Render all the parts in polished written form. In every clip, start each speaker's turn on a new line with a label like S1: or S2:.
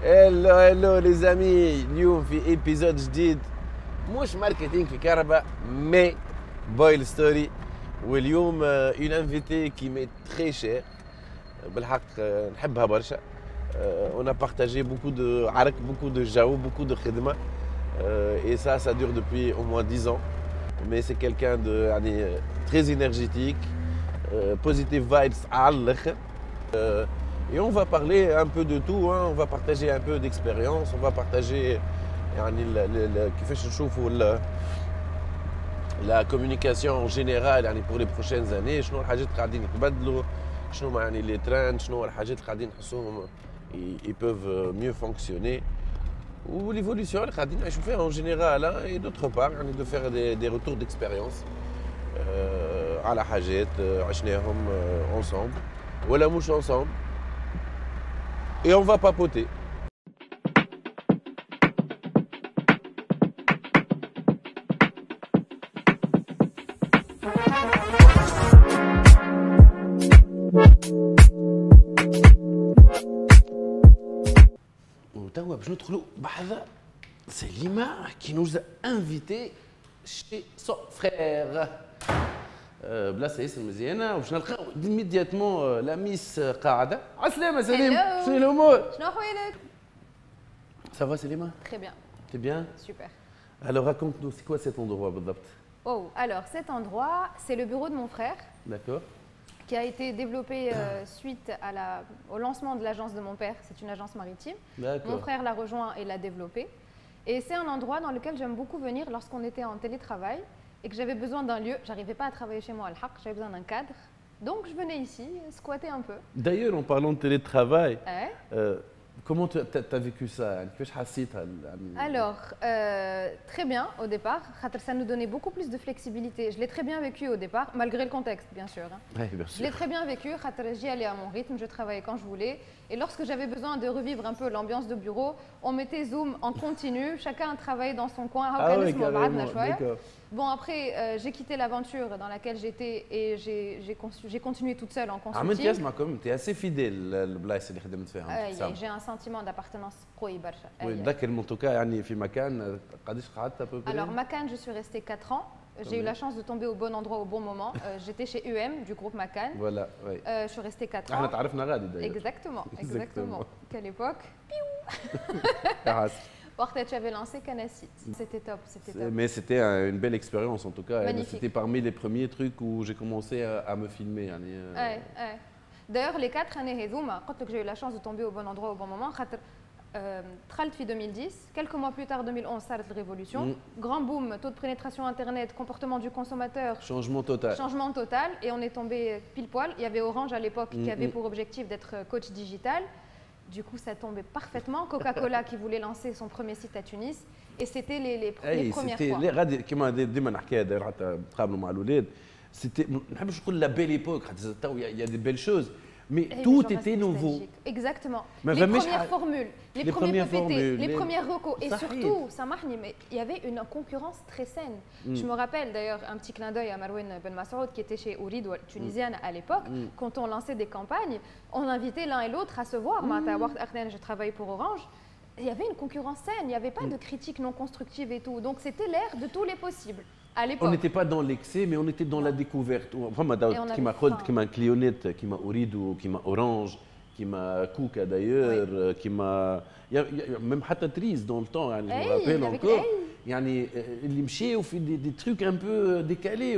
S1: هلو هلو لي زامي، اليوم في ايبيزود جديد مش ماركتينغ في كهرباء مي بويل ستوري. واليوم اون انفيتي كي مي تري شير بالحق، نحبها برشا. on a partagé beaucoup de عرك، beaucoup de جو، beaucoup de خدمة. Et ça dure depuis au moins 10 ans. Mais c'est quelqu'un de يعني très énergétique, positive vibes على الآخر. Et on va parler un peu de tout, hein. On va partager un peu d'expérience, on va partager يعني كيفاش نشوفوا la communication en général يعني pour les prochaines années. شنو الحاجات اللي قاعدين يتبدلوا، شنو يعني les trends، شنو الحاجات اللي قاعدين نحسوهم ils peuvent mieux fonctionner. Ou l'évolution اللي قاعدين نعيشوا فيها en général, hein. Et d'autre part يعني de faire des retours d'expérience على حاجات عشناهم ensemble ولا مش ensemble. Et on va papoter. وتوا باش ندخلوا بحذا سليمة qui nous a invités chez son frère. بلاصه اسم مزيانه وباش نلقاو immédiatement la miss قاعده. عسلامة سليم، شنو الامور؟
S2: شنو احوالك؟
S1: Ça va Selima?
S2: Très bien.
S1: T'es bien?
S2: Super.
S1: Alors raconte-nous, c'est quoi cet endroit بالضبط?
S2: Oh, alors cet endroit, c'est le bureau de mon frère
S1: D'accord.
S2: qui a été développé suite au lancement de l'agence de mon père. C'est une agence maritime.
S1: D'accord.
S2: Mon frère l'a rejoint et l'a développé. Et c'est un endroit dans lequel j'aime beaucoup venir lorsqu'on était en télétravail et que j'avais besoin d'un lieu. J'arrivais pas à travailler chez moi à Al-Haq, j'avais besoin d'un cadre. Donc je venais ici, squatter un peu.
S1: D'ailleurs, en parlant de télétravail,
S2: Ouais.
S1: comment tu as vécu ça? كيفاش حسيتها؟
S2: Alors, très bien au départ. Ça nous donnait beaucoup plus de flexibilité. Je l'ai très bien vécu au départ, malgré le contexte, bien sûr. Hein.
S1: Oui, bien
S2: Je
S1: sûr.
S2: l'ai très bien vécu. J'y allais à mon rythme, je travaillais quand je voulais. Et lorsque j'avais besoin de revivre un peu l'ambiance de bureau, on mettait Zoom en continu. Chacun travaillait dans son coin.
S1: Ah oui, carrément, d'accord.
S2: Bon, après, j'ai quitté l'aventure dans laquelle j'étais et j'ai continué toute seule en consulting.
S1: عملت يسمع كم انت assez fidèle للبلايص اللي خدمت فيها.
S2: J'ai un sentiment d'appartenance قوي برشا.
S1: وتذكر من توكا يعني في مكان قداش قعدت à peu près?
S2: Alors Macan, je suis restée 4 ans. J'ai eu la chance de tomber au bon endroit au bon moment. J'étais chez UM du groupe Macan.
S1: Voilà, oui.
S2: Je suis restée 4 ans.
S1: احنا تعرفنا غادي d'ailleurs.
S2: Exactement. Quelle époque. Portet, j'avais lancé Canacit. C'était top, c'était top.
S1: Mais c'était une belle expérience en tout cas.
S2: Magnifique.
S1: C'était parmi les premiers trucs où j'ai commencé à me filmer.
S2: D'ailleurs, les 4 années هذوما قلت لك j'ai eu la chance de tomber au bon endroit au bon moment. دخلت في 2010, quelques mois plus tard 2011 صارت la révolution. Grand boom, taux de pénétration internet, comportement du consommateur.
S1: Changement total.
S2: Changement total et on est tombé pile poil. Il y avait Orange à l'époque qui avait pour objectif d'être coach digital. Du coup, ça tombait parfaitement. Coca-Cola qui voulait lancer son premier site à Tunis. Et c'était les premières fois.
S1: غادي كما ديما نحكيها داير حتى نتقابلوا مع الاولاد. C'était, ما نحبش نقول la belle époque, il y a des belles choses. Mais tout était nouveau.
S2: Exactement.
S1: Mais
S2: les premières formules, les premiers PPT, les premières recos. Et
S1: Ça
S2: surtout, ça marche, mais il y avait une concurrence très saine. Je me rappelle d'ailleurs un petit clin d'œil à Marouane Ben Massoud qui était chez Ourid, tunisienne à l'époque. Quand on lançait des campagnes, on invitait l'un et l'autre à se voir. Je travaille pour Orange. Il y avait une concurrence saine, il n'y avait pas de critiques non constructives et tout. Donc c'était l'ère de tous les possibles.
S1: On n'était pas dans l'excès, mais on était dans la découverte. Qui m'a Clionette, qui m'a Orido, qui m'a Orange, qui m'a Kuka d'ailleurs, qui m'a. Même Hatatrice dans le temps, je me rappelle encore. اللي مشاو في des trucs un peu décalés,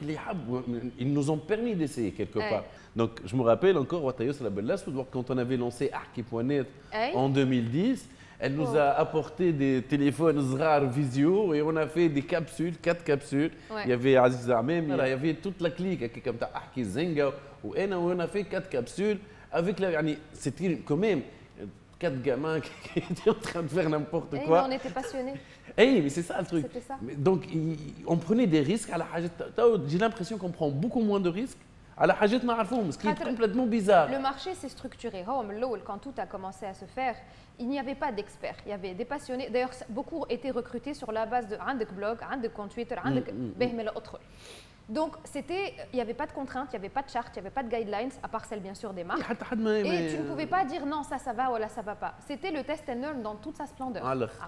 S1: ils nous ont permis d'essayer quelque part. Donc je me rappelle encore, quand on avait lancé Arki.net en 2010. Elle nous a apporté des téléphones Zrar Visio et on a fait des capsules, 4 capsules. Il y avait Aziz Amem, il y avait toute la clique comme Ahki Zenga où on a fait 4 capsules avec c'était quand même 4 gamins qui étaient en train de faire n'importe quoi.
S2: On était passionnés.
S1: Mais c'est ça le truc.
S2: C'était ça.
S1: Donc on prenait des risques à la j'ai l'impression qu'on prend beaucoup moins de risques. على حاجات نعرفوهم, ce qui est complètement bizarre.
S2: Le marché s'est structuré. Quand tout a commencé à se faire, il n'y avait pas d'experts, il y avait des passionnés. D'ailleurs, beaucoup étaient recrutés sur la base de عندك blog, عندك compte Twitter, عندك به من الأطفال. Donc, il n'y avait pas de contraintes, il n'y avait pas de charte, il n'y avait pas de guidelines, à part celle bien sûr des marques. Et tu ne pouvais pas dire non, ça va ou là, ça ne va pas. C'était le test and learn dans toute sa splendeur.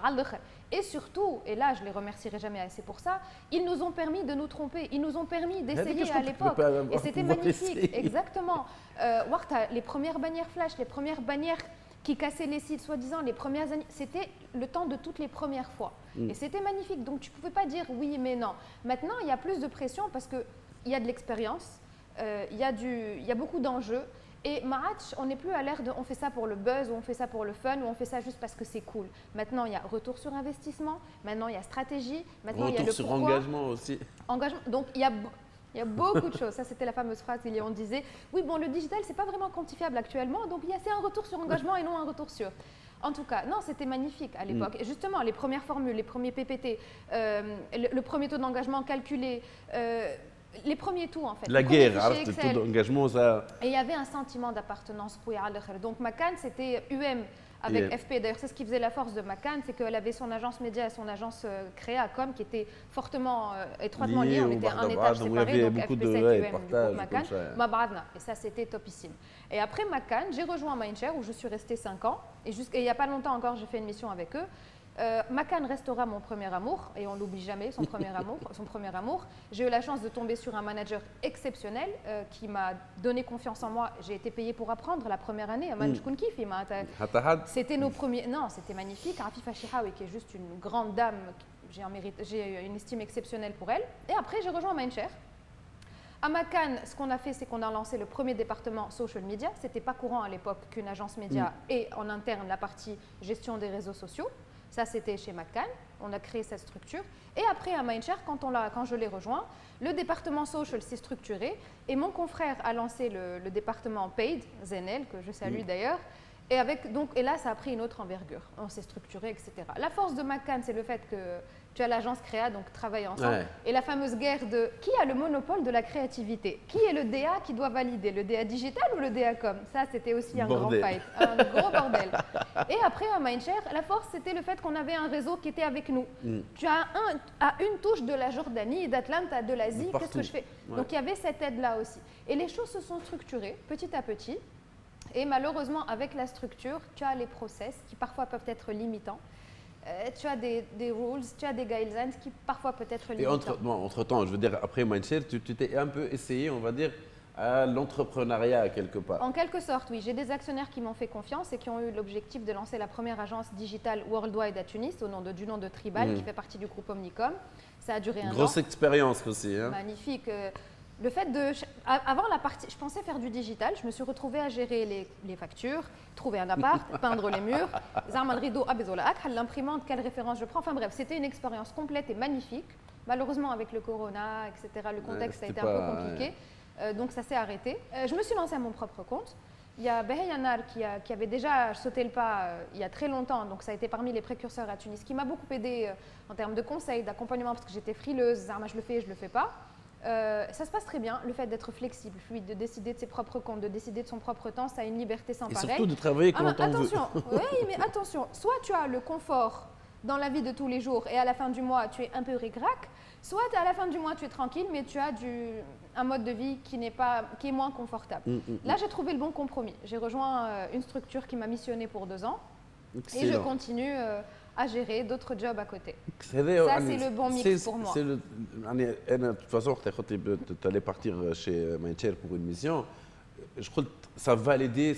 S2: Et surtout, et là, je ne les remercierai jamais assez pour ça, ils nous ont permis de nous tromper, ils nous ont permis d'essayer à l'époque. Et c'était magnifique, exactement. Les premières bannières flash, les premières bannières qui cassaient les sites, soi-disant, les premières années, c'était le temps de toutes les premières fois. Et c'était magnifique, donc tu ne pouvais pas dire oui mais non. Maintenant, il y a plus de pression parce qu'il y a de l'expérience, il y a beaucoup d'enjeux. Et Maatch, on n'est plus à l'ère de on fait ça pour le buzz, ou on fait ça pour le fun, ou on fait ça juste parce que c'est cool. Maintenant, il y a retour sur investissement, maintenant il y a stratégie, maintenant il y a le
S1: retour sur engagement aussi.
S2: Engagement, donc il y a beaucoup de choses. Ça, c'était la fameuse phrase où on disait « Oui, bon, le digital, c'est pas vraiment quantifiable actuellement, donc c'est un retour sur engagement et non un retour sur… » En tout cas, non, c'était magnifique à l'époque. Et justement, les premières formules, les premiers PPT, le premier taux d'engagement calculé, les premiers tout en fait.
S1: La guerre, le taux d'engagement, ça…
S2: Et il y avait un sentiment d'appartenance. Donc Macan, c'était UM avec FP. D'ailleurs, c'est ce qui faisait la force de Macan, c'est qu'elle avait son agence média et son agence créa.com qui étaient fortement, étroitement liées. On était un étage séparé, donc FP7 UM, du coup Macan, Mabradna. Et ça, c'était topissime. Et après Macan, j'ai rejoint Mindshare où je suis restée 5 ans. Et il n'y a pas longtemps encore, j'ai fait une mission avec eux. Macan restera mon premier amour et on l'oublie jamais, son premier amour. J'ai eu la chance de tomber sur un manager exceptionnel qui m'a donné confiance en moi. J'ai été payée pour apprendre la première année. C'était nos premiers. Non, c'était magnifique. Afifa Chihawi, qui est juste une grande dame, j'ai une estime exceptionnelle pour elle. Et après, j'ai rejoint Mindshare. À Macan, ce qu'on a fait, c'est qu'on a lancé le premier département social media. C'était pas courant à l'époque qu'une agence média ait en interne la partie gestion des réseaux sociaux. Ça, c'était chez Macan. On a créé cette structure. Et après, à Mindshare, quand je l'ai rejoint, le département social s'est structuré. Et mon confrère a lancé le département paid, Zenel, que je salue d'ailleurs. Et là, ça a pris une autre envergure. On s'est structuré, etc. La force de Macan, c'est le fait que tu as l'agence créa, donc travaille ensemble. Ouais. Et la fameuse guerre de qui a le monopole de la créativité? Qui est le DA qui doit valider? Le DA digital ou le DA com? Ça, c'était aussi un grand fight, un gros bordel. Et après, à Mindshare, la force, c'était le fait qu'on avait un réseau qui était avec nous. Tu as à une touche de la Jordanie, d'Atlanta, de l'Asie, qu'est-ce que je fais? Donc, il y avait cette aide-là aussi. Et les choses se sont structurées petit à petit. Et malheureusement, avec la structure, tu as les process qui parfois peuvent être limitants. Tu as des rules, tu as des guidelines qui parfois peuvent être limitants.
S1: Et entre-temps, je veux dire, après Mindshare, tu t'es un peu essayé, on va dire, à l'entrepreneuriat quelque part.
S2: En quelque sorte, oui. J'ai des actionnaires qui m'ont fait confiance et qui ont eu l'objectif de lancer la première agence digitale worldwide à Tunis, du nom de Tribal, qui fait partie du groupe Omnicom. Ça a duré un an.
S1: Grosse expérience aussi. Hein.
S2: Magnifique. Le fait avant la partie, je pensais faire du digital, je me suis retrouvée à gérer les factures, trouver un appart, peindre les murs, Zarman rideau, l'imprimante, quelle référence je prends. Enfin bref, c'était une expérience complète et magnifique. Malheureusement, avec le corona, etc., le contexte a été un peu compliqué. Donc ça s'est arrêté. Je me suis lancée à mon propre compte. Il y a Behayanar qui avait déjà sauté le pas il y a très longtemps, donc ça a été parmi les précurseurs à Tunis, qui m'a beaucoup aidée en termes de conseils, d'accompagnement, parce que j'étais frileuse, Zarma, je le fais, je le fais pas. Ça se passe très bien, le fait d'être flexible, fluide, de décider de ses propres comptes, de décider de son propre temps, ça a une liberté sans pareil.
S1: Et surtout de travailler quand on veut.
S2: Oui, mais attention, soit tu as le confort dans la vie de tous les jours et à la fin du mois tu es un peu ric-rac, soit à la fin du mois tu es tranquille mais tu as un mode de vie qui est moins confortable. Là j'ai trouvé le bon compromis, j'ai rejoint une structure qui m'a missionnée pour 2 ans. Excellent. Et je continue à gérer d'autres jobs à côté. Ça, c'est le bon mix pour moi.
S1: De toute façon, tu allais partir chez Mindshare pour une mission. Je crois que ça va l'aider.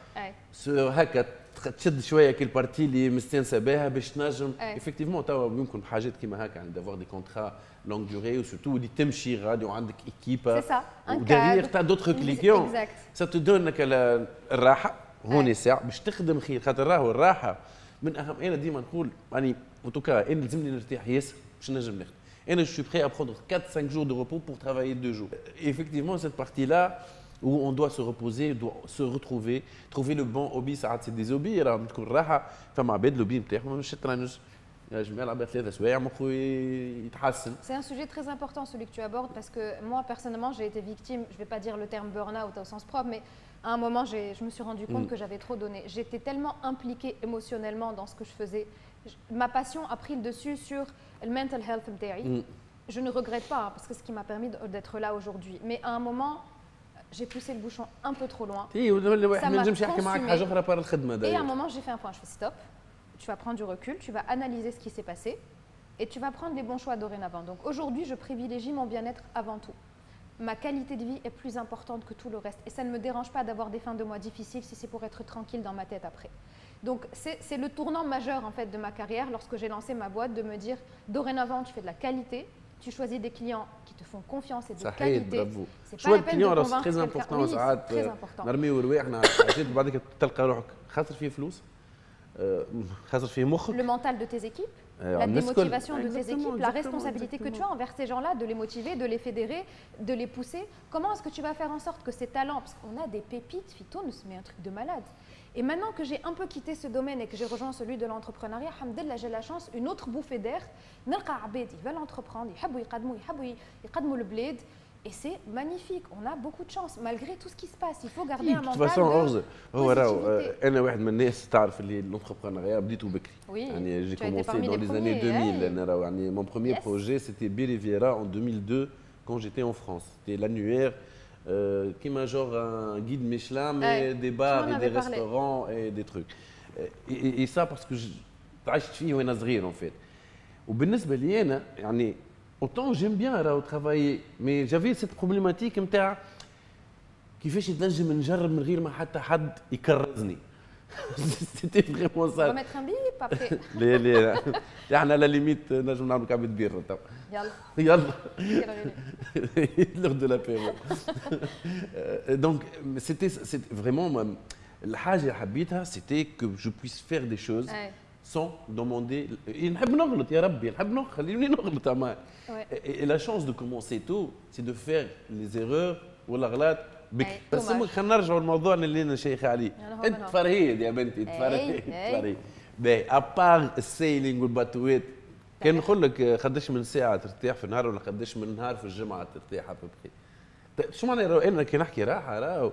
S1: تشد شويه كل بارتي اللي مستانسه بها باش تنجم افكتيفمون توا يمكن بحاجات كيما هكا دافوار دي كونترا لونغ ديوري وسورتو اللي تمشي غادي وعندك ايكيبا وديغيغ تا دوتر كليكيون سا تو دونك الراحه هون ساعه باش تخدم خير خاطر راهو الراحه من اهم. انا ديما نقول يعني اوتوكا انا لازمني نرتاح ياسر باش نجم نخدم. انا جو سوي بري ا بروندر 4-5 jours de repos pour travailler 2 jours. Et effectivement cette partie là où on doit se reposer, doit se retrouver, trouver le bon hobby. Ça c'est des hobbies راهم تكون راحه فما عباد اللوبي نتاعهم مش الشطرنج يجمع يلعب 3 سوايع مخو يتحسن.
S2: C'est un sujet très important celui que tu abordes parce que moi personnellement j'ai été victime, je vais pas dire le terme burn-out au sens propre, mais à un moment je me suis rendu compte que j'avais trop donné. J'étais tellement impliquée émotionnellement dans ce que je faisais. Ma passion a pris le dessus sur le mental health نتاعي. je ne regrette pas, hein, parce que c'est ce qui m'a permis d'être là aujourd'hui. Mais à un moment, j'ai poussé le bouchon un peu trop loin. Ça m'a consumé. Et à un moment, j'ai fait un point, je fais stop, tu vas prendre du recul, tu vas analyser ce qui s'est passé et tu vas prendre les bons choix dorénavant. Donc aujourd'hui, je privilégie mon bien-être avant tout. Ma qualité de vie est plus importante que tout le reste. Et ça ne me dérange pas d'avoir des fins de mois difficiles si c'est pour être tranquille dans ma tête après. Donc c'est le tournant majeur en fait de ma carrière lorsque j'ai lancé ma boîte, de me dire dorénavant tu fais de la qualité, tu choisis des clients qui te font confiance et de qualité.
S1: C'est pas la peine de convaincre quelqu'un. Oui, c'est très important.
S2: Le mental de tes équipes, la démotivation de tes équipes, la responsabilité que tu as envers ces gens-là, de les motiver, de les fédérer, de les pousser. Comment est-ce que tu vas faire en sorte que ces talents, parce qu'on a des pépites, Fitounes, mais un truc de malade. Et maintenant que j'ai un peu quitté ce domaine et que j'ai rejoint celui de l'entrepreneuriat, alhamdoulilah, j'ai la chance, une autre bouffée d'air, ils veulent entreprendre, ils veulent le bled. Et c'est magnifique, on a beaucoup de chance, malgré tout ce qui se passe. Il faut garder un mental de positivité.
S1: أنا واحد من الناس تعرف اللي l'entrepreneuriat بديته بكري. يعني j'ai commencé dans les années 2000. يعني mon premier projet c'était Beriviera en 2002 quand j'étais en France. C'était l'annuaire qui m'a genre un guide Michelin mais des bars et des restaurants et des trucs. Et ça parce que عشت فيه وانا صغير en fait. وبالنسبة لي أنا يعني autant j'aime bien travailler, mais j'avais cette problématique نتاع كيفاش نجم نجرب من غير ما حتى حد يكرزني. C'était vraiment ça.
S2: On va mettre un bip après.
S1: لا احنا على ليميت نجم نعملوا كعبة بيرة تو. يلا. L'heure de l'apéro. Donc c'était vraiment الحاجة اللي حبيتها c'était que je puisse faire des choses sans demander. نحب نغلط يا ربي نحب نغلط خليني نغلط معاك. Et la chance de commencer tôt, c'est de faire les erreurs والأغلاط بكري. بس خلينا نرجعوا لموضوعنا اللي انا شيخ عليه. انت فرهيد يا بنتي تفرهيد. باهي ابار السيلينج والباتويت كان نقول لك قداش من ساعه ترتاح في النهار ولا قداش من نهار في الجمعه ترتاح بكري. شو معنى انا كي نحكي راحه راهو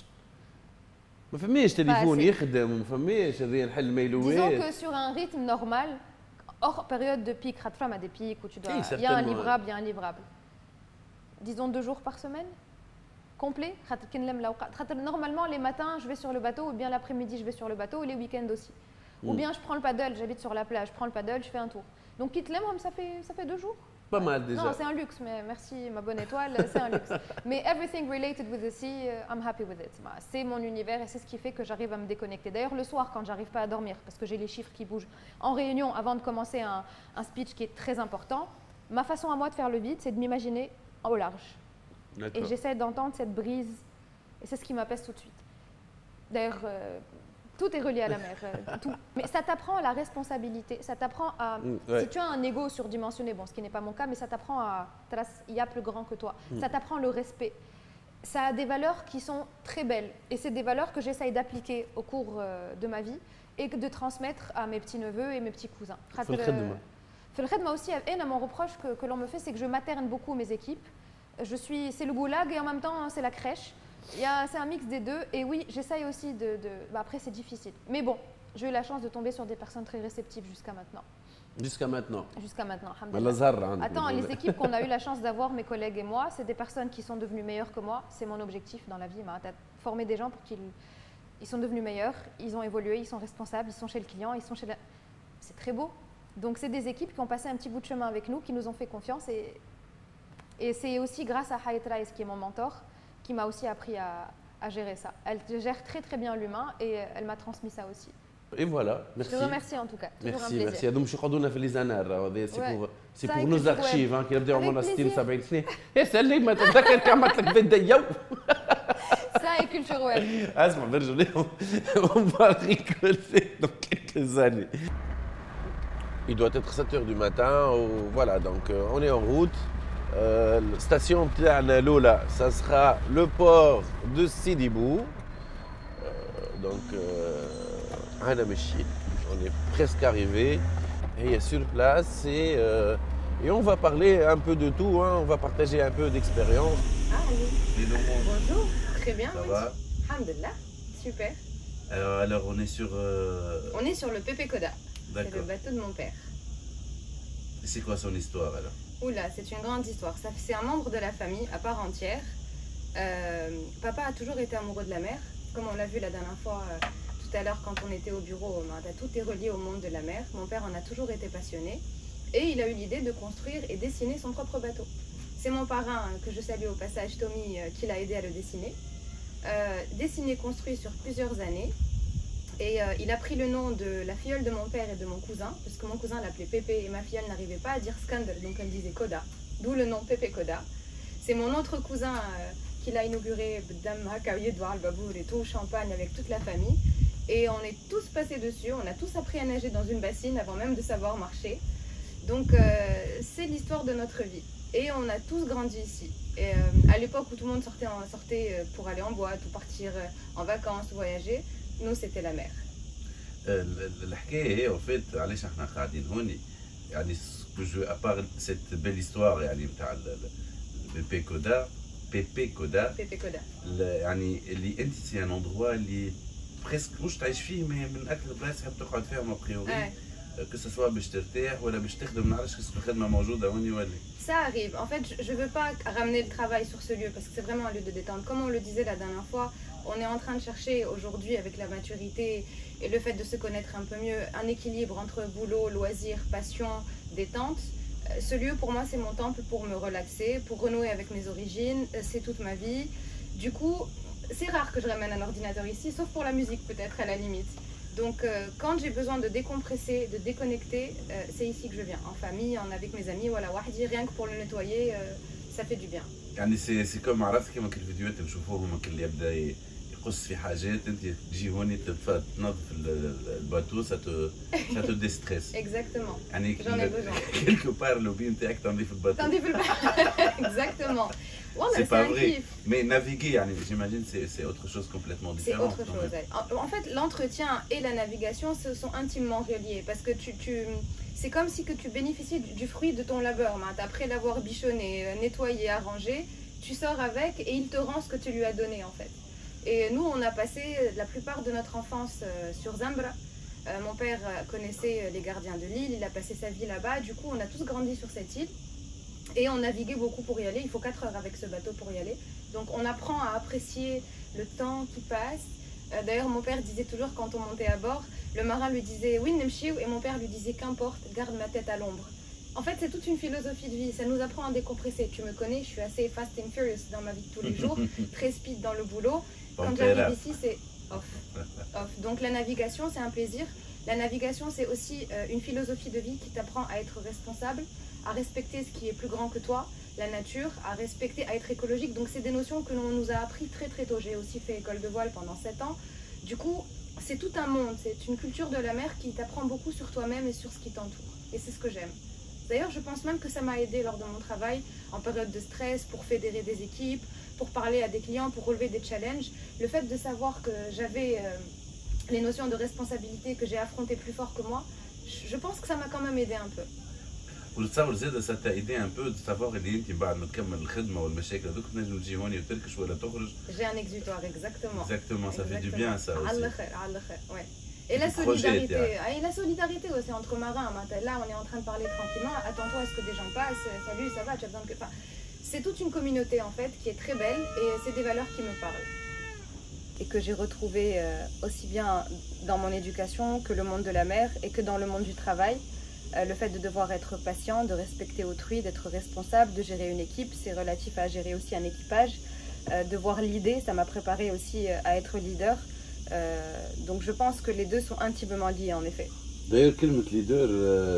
S1: ما فماش تليفون يخدم وما فماش هذه نحل ميلوات.
S2: Disons que sur un rythme normal, hors période de pic, Khatfam a des pics où tu dois. Il y a un livrable, il y a un livrable. Disons 2 jours par semaine. Complet. Normalement, les matins, je vais sur le bateau, ou bien l'après-midi, je vais sur le bateau, ou les week-ends aussi. Ou bien je prends le paddle, j'habite sur la plage, je prends le paddle, je fais un tour. Donc, Kitlem, ça fait 2 jours.
S1: Pas mal déjà.
S2: Non, c'est un luxe, mais merci ma bonne étoile, c'est un luxe. Mais everything related with the sea, I'm happy with it. C'est mon univers et c'est ce qui fait que j'arrive à me déconnecter. D'ailleurs, le soir, quand j'arrive pas à dormir, parce que j'ai les chiffres qui bougent, en réunion, avant de commencer un speech qui est très important, ma façon à moi de faire le vide, c'est de m'imaginer au large. Et j'essaie d'entendre cette brise, et c'est ce qui m'apaise tout de suite. D'ailleurs, tout est relié à la mer, tout. Mais ça t'apprend la responsabilité, ça t'apprend à... Si tu as un ego surdimensionné, bon, ce qui n'est pas mon cas, mais ça t'apprend à... Il y a plus grand que toi. Ça t'apprend le respect. Ça a des valeurs qui sont très belles. Et c'est des valeurs que j'essaye d'appliquer au cours de ma vie et de transmettre à mes petits-neveux et mes petits cousins. Moi aussi, mon reproche que l'on me fait, c'est que je materne beaucoup mes équipes. C'est le goulag et en même temps c'est la crèche. C'est un mix des deux et oui, j'essaye aussi après c'est difficile. Mais bon, j'ai eu la chance de tomber sur des personnes très réceptives jusqu'à maintenant.
S1: Jusqu'à maintenant.
S2: Jusqu'à maintenant, alhamdoulilah. Attends, les équipes qu'on a eu la chance d'avoir, mes collègues et moi, c'est des personnes qui sont devenues meilleures que moi. C'est mon objectif dans la vie, former des gens pour qu'ils sont devenus meilleurs, ils ont évolué, ils sont responsables, ils sont chez le client, ils sont chez la... C'est très beau. Donc c'est des équipes qui ont passé un petit bout de chemin avec nous, qui nous ont fait confiance et c'est aussi grâce à Hayat Raïs, qui est mon mentor, qui m'a aussi appris à gérer ça. Elle gère très très bien l'humain et elle m'a transmis ça aussi.
S1: Et voilà, merci.
S2: Je te remercie en tout cas. Toujours
S1: merci,
S2: un plaisir.
S1: merci. Donc, je suis c'est pour nos archives qui بداو عمرنا 60 70 سنة. يا سلم تتذكر كم عملت لك فيديو.
S2: Ça et culture web.
S1: اسمع برجع on va rigoler dans quelques années. Il doit être 7 h du matin. Voilà, donc on est en route. La station تاعنا الأولى, ça sera le port de Sidi Bou. Donc, on est presque arrivé. Et sur place et on va parler un peu de tout. Hein. On va partager un peu d'expérience.
S2: Ah oui. Bonjour. Très bien.
S1: Ça va?
S2: Alhamdulillah. Super.
S1: Alors on est sur.
S2: On est sur le Pépé Koda.
S1: D'accord.
S2: C'est le bateau de mon père.
S1: C'est quoi son histoire alors?
S2: Oula, c'est une grande histoire. C'est un membre de la famille à part entière. Papa a toujours été amoureux de la mer. Comme on l'a vu la dernière fois, tout à l'heure, quand on était au bureau, tout est relié au monde de la mer. Mon père en a toujours été passionné. Et il a eu l'idée de construire et dessiner son propre bateau. C'est mon parrain, que je salue au passage, Tommy, qui l'a aidé à le dessiner. Dessiné, construit sur plusieurs années. Et il a pris le nom de la filleule de mon père et de mon cousin, parce que mon cousin l'appelait Pépé et ma filleule n'arrivait pas à dire Skander, donc elle disait Koda, d'où le nom Pépé Koda. C'est mon autre cousin qui l'a inauguré, et tout, champagne avec toute la famille. Et on est tous passés dessus, on a tous appris à nager dans une bassine avant même de savoir marcher. Donc c'est l'histoire de notre vie. Et on a tous grandi ici. Et à l'époque où tout le monde sortait pour aller en boîte ou partir en vacances ou voyager, nous c'était la mer.
S3: الحكايه هي وفات علاش احنا قاعدين هوني يعني ابار سيت بيل هيستوار يعني نتاع بيبي كودا بيبي كودا يعني اللي انت سي ان اندروا اللي بريسك مش تعيش فيه من اكثر البلايص تحب تقعد فيهم ابريوري que ce soit باش ترتاح ولا باش تخدم نعرفش كيف الخدمه موجوده هوني ولا.
S2: Ça arrive. En fait, je ne veux pas ramener le travail sur ce lieu parce que c'est vraiment un lieu de détente. Comme on le disait la dernière fois, on est en train de chercher aujourd'hui avec la maturité et le fait de se connaître un peu mieux, un équilibre entre boulot, loisirs, passion, détente. Ce lieu pour moi c'est mon temple pour me relaxer, pour renouer avec mes origines, c'est toute ma vie. Du coup, c'est rare que je ramène un ordinateur ici, sauf pour la musique peut-être à la limite. Donc quand j'ai besoin de décompresser, de déconnecter, c'est ici que je viens, en famille, avec mes amis, voilà, rien que pour le nettoyer, ça fait du bien.
S3: يعني سي كوم عرفت كيما كل الفيديوهات اللي نشوفوهم كل اللي يبدا يقص في حاجات انت تجي هوني تنظف الباتو سا تو ديستريس.
S2: اكزاكتومون.
S3: يعني كيلكو بار لوبي نتاعك تنظيف الباتو.
S2: تنظيف الباتو. اكزاكتومون.
S3: C'est pas vrai, mais naviguer, j'imagine, c'est autre chose complètement différent.
S2: C'est autre chose. En fait, l'entretien et la navigation se sont intimement reliés parce que c'est comme si que tu bénéficiais du fruit de ton labeur. Après l'avoir bichonné, nettoyé, arrangé, tu sors avec et il te rend ce que tu lui as donné en fait. Et nous, on a passé la plupart de notre enfance sur Zambra. Mon père connaissait les gardiens de l'île, il a passé sa vie là-bas. Du coup, on a tous grandi sur cette île. Et on naviguait beaucoup pour y aller, il faut 4 heures avec ce bateau pour y aller. Donc on apprend à apprécier le temps qui passe. D'ailleurs mon père disait toujours quand on montait à bord, le marin lui disait « oui, Nemchiou » et mon père lui disait « qu'importe, garde ma tête à l'ombre ». En fait c'est toute une philosophie de vie, ça nous apprend à décompresser. Tu me connais, je suis assez fast and furious dans ma vie de tous les jours, très speed dans le boulot. Quand j'arrive ici c'est off. Donc la navigation c'est un plaisir. La navigation c'est aussi une philosophie de vie qui t'apprend à être responsable, à respecter ce qui est plus grand que toi, la nature, à respecter, à être écologique. Donc c'est des notions que l'on nous a appris très très tôt. J'ai aussi fait école de voile pendant 7 ans. Du coup, c'est tout un monde, c'est une culture de la mer qui t'apprend beaucoup sur toi-même et sur ce qui t'entoure. Et c'est ce que j'aime. D'ailleurs, je pense même que ça m'a aidé lors de mon travail, en période de stress, pour fédérer des équipes, pour parler à des clients, pour relever des challenges. Le fait de savoir que j'avais les notions de responsabilité, que j'ai affronté plus fort que moi, je pense que ça m'a quand même aidé un peu.
S3: وتصور زاد ستأيدي ان بو تسافوغ اللي انت بعد ما تكمل الخدمه والمشاكل هذوك تنجم تجي هوني وتركش ولا تخرج.
S2: J'ai un exutoire, exactement.
S3: Exactement, ça fait du bien ça aussi.
S2: على الاخر, ouais. Et la solidarité, et la solidarité aussi entre marins. Là, on est en train de parler tranquillement. Attends-toi à ce que des gens passent. Salut, ça va, tu as besoin de que. Enfin, c'est toute une communauté en fait qui est très belle et c'est des valeurs qui me parlent. Et que j'ai retrouvé aussi bien dans mon éducation que le monde de la mer et que dans le monde du travail. Le fait de devoir être patient, de respecter autrui, d'être responsable, de gérer une équipe, c'est relatif à gérer aussi un équipage. Devoir leader, ça m'a préparé aussi à être leader. Donc je pense que les deux sont intimement liés en effet.
S3: D'ailleurs, كلمة leader,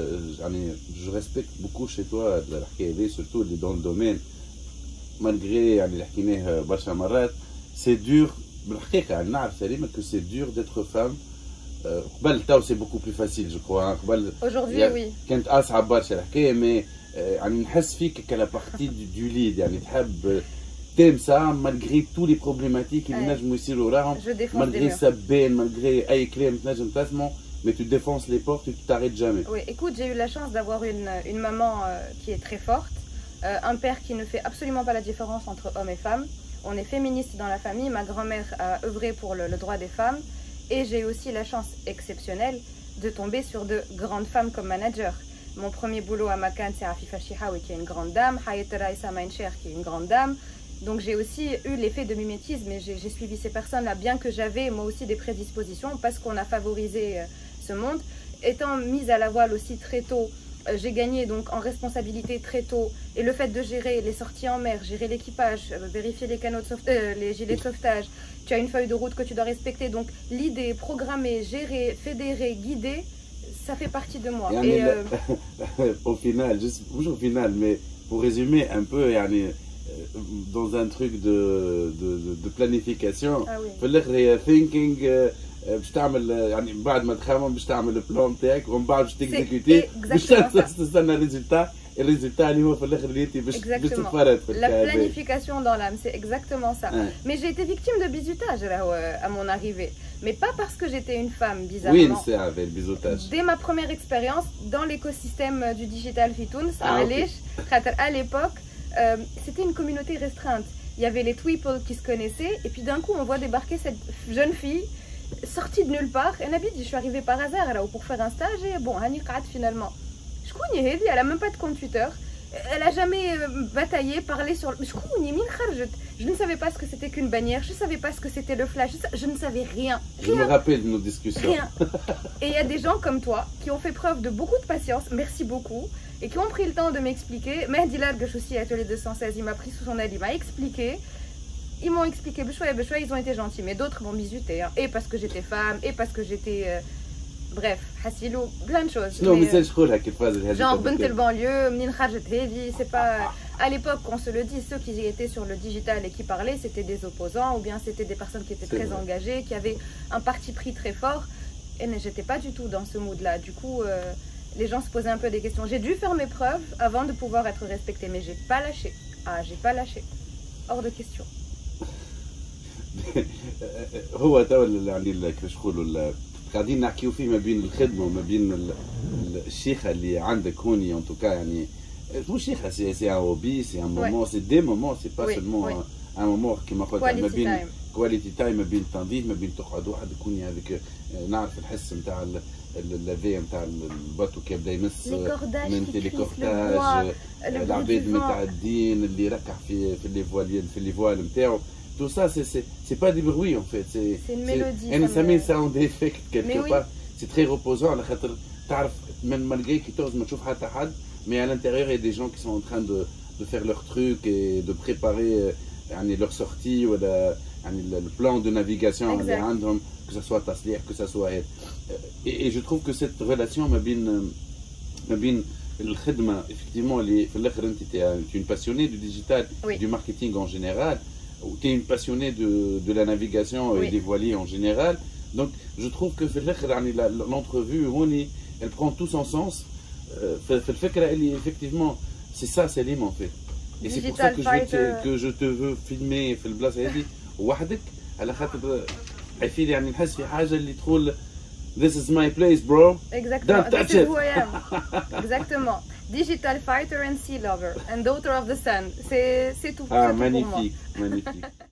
S3: je respecte beaucoup chez toi الحكاية هذه, surtout اللي dans le domaine, malgré اللي حكيناه برشا مرات, c'est dur بالحقيقة يعني نعرف سليمة que c'est dur d'être femme. قبل تاو سي بوكو بلو فاسيل جو كرو قبل
S2: aujourd'hui oui
S3: كانت اصعب برشا الحكايه مي يعني نحس فيك كلا بارتي دو ليد يعني تحب تيم سا مالغري تو لي بروبليماتيك اللي نجموا يصيروا راهم مالغري سبان مالغري اي كلام تنجم تسمعه mais tu défonces les portes et tu t'arrêtes jamais.
S2: Oui, écoute, j'ai eu la chance d'avoir une maman qui est très forte, un père qui ne fait absolument pas la différence entre hommes et femmes. On est féministe dans la famille, ma grand-mère a œuvré pour le droit des femmes. Et j'ai aussi la chance exceptionnelle de tomber sur de grandes femmes comme manager. Mon premier boulot à Makan, c'est Afifa Chihaoui, qui est une grande dame, Hayat Raïsa Maincher, qui est une grande dame. Donc j'ai aussi eu l'effet de mimétisme et j'ai suivi ces personnes-là, bien que j'avais moi aussi des prédispositions parce qu'on a favorisé ce monde. Étant mise à la voile aussi très tôt, j'ai gagné donc en responsabilité très tôt. Et le fait de gérer les sorties en mer, gérer l'équipage, vérifier les canaux de les gilets de sauvetage, tu as une feuille de route que tu dois respecter. Donc l'idée, programmer, gérer, fédérer, guider, ça fait partie de moi.
S3: Et au final, juste au final, mais pour résumer un peu, dans un truc de planification, في الاخر هي thinking باش تعمل يعني بعد ما تخمم باش تعمل البلان تاعك ومن بعد باش تكزيكوتي باش تستنى الريزلتا اللي هو في الاخر اللي انت باش تتفرد في
S2: la planification dans l'âme, c'est exactement ça. Mais j'ai été victime de bizutage à mon arrivée, mais pas parce que j'étais une femme, bizarrement.
S3: Oui, c'est avec le bizutage.
S2: Dès ma première expérience dans l'écosystème du digital في تونس, à l'époque c'était une communauté restreinte. Il y avait les Tweeple qui se connaissaient et puis d'un coup on voit débarquer cette jeune fille sortie de nulle part. Et Nabi dit, je suis arrivée par hasard là, pour faire un stage et bon, Hani Qad finalement. Je connais Hedi, elle a même pas de compte Twitter. Elle a jamais bataillé, parlé sur. Je ne savais pas ce que c'était qu'une bannière, je ne savais pas ce que c'était le flash, je ne savais rien.
S3: Je me rappelle de nos discussions.
S2: Rien. Et il y a des gens comme toi qui ont fait preuve de beaucoup de patience, merci beaucoup, et qui ont pris le temps de m'expliquer. Mehdi Largache aussi, Atelier 216, il m'a pris sous son aile, il m'a expliqué. Ils m'ont expliqué, ils ont été gentils, mais d'autres m'ont bisuté. Hein. Et parce que j'étais femme, et parce que j'étais. Bref, Hassilou, plein de choses.
S3: Non, mais c'est je crois qu'il faut.
S2: Genre, Bent el banlieue, Mnin Kharjet Hedi, c'est pas. À l'époque, on se le dit, ceux qui étaient sur le digital et qui parlaient, c'était des opposants, ou bien c'était des personnes qui étaient très engagées, qui avaient un parti pris très fort. Et j'étais pas du tout dans ce mood-là. Du coup, les gens se posaient un peu des questions. J'ai dû faire mes preuves avant de pouvoir être respectée, mais j'ai pas lâché. Ah, j'ai pas lâché. Hors de question.
S3: هو تو يعني كيفاش نقولوا قاعدين نحكيو فيه ما بين الخدمه وما بين الشيخه اللي عندك هوني ان توكا يعني مش شيخه سي ان هوبي سي ان مومون سي دي مومون سي با سولمون ان مومون كيما قلت ما بين كواليتي تايم ما بين التنظيف ما بين تقعد واحد يكون هذيك نعرف الحس نتاع اللافي نتاع الباطو كي يبدا يمس من لي كورتاج العباد متعدين اللي يركح في لي فوال نتاعو. Tout ça, c'est pas des bruits en fait.
S2: C'est une mélodie.
S3: Et ça met sound effect quelque part. C'est très reposant. Malgré qu'ils t'osent, mais à l'intérieur, il y a des gens qui sont en train de faire leur truc et de préparer leur sortie ou le plan de navigation, que ce soit Taslier, que ce soit. Et je trouve que cette relation m'a bien. الخدمة effectivement في الآخر أنت tu es une passionnée du digital, du marketing en général. Ou tu es une passionnée de la navigation et des voiliers en général. Donc je trouve que l'entrevue, elle prend tout son sens. Effectivement, c'est ça, Salim en fait. Et c'est pour ça que je te veux filmer في البلاصة هذه وحدك على خاطر عفيلي يعني نحس في حاجة اللي تقول This is my place, bro.
S2: Exactement. This is who I am. Exactement. Digital fighter and sea lover and daughter of the sun. C'est tout.
S3: Ah, magnifique, magnifique.